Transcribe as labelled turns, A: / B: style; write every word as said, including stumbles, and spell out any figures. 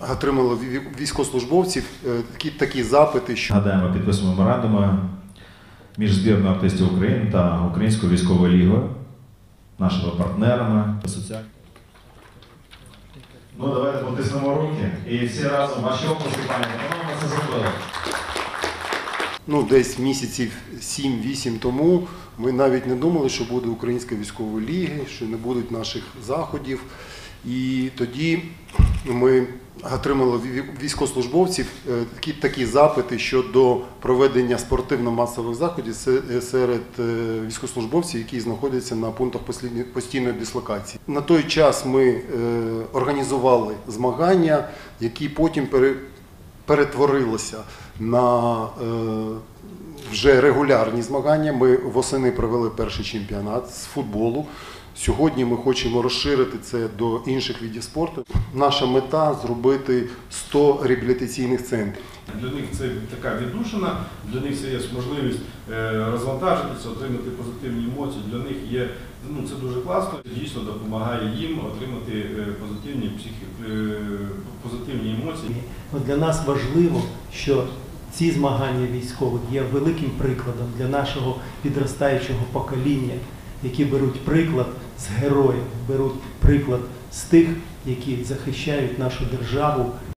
A: отримали військовослужбовців такі, такі запити, що...
B: Нагадаємо, підписуємо меморандуми між збірною артистів України та Українською військовою лігою, нашими партнерами. Ну, давайте потиснемо руки і всі разом ваші оплески, пані, ми це зробили.
A: Ну, десь місяців сім-вісім тому ми навіть не думали, що буде Українська військова ліга, що не будуть наших заходів. І тоді ми отримали військовослужбовців такі, такі запити щодо проведення спортивно-масових заходів серед військовослужбовців, які знаходяться на пунктах постійної дислокації. На той час ми організували змагання, які потім перетворилися на вже регулярні змагання. Ми восени провели перший чемпіонат з футболу. Сьогодні ми хочемо розширити це до інших видів спорту. Наша мета – зробити сто реабілітаційних центрів.
C: Для них це така віддушина, для них це є можливість розвантажитися, отримати позитивні емоції. Для них є, ну, це дуже класно, дійсно допомагає їм отримати позитивні, психі, позитивні емоції.
D: Для нас важливо, що ці змагання військових є великим прикладом для нашого підростаючого покоління, які беруть приклад з героїв, беруть приклад з тих, які захищають нашу державу.